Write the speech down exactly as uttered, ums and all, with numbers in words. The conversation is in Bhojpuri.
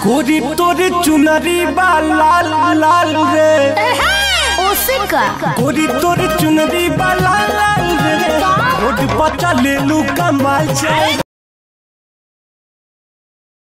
गोरी तोरे चुनरी बा लाल लाल रे ओसे का गोरी तोरे चुनरी बा लाल लाल रे रोड पर चले लू कमाल जाए।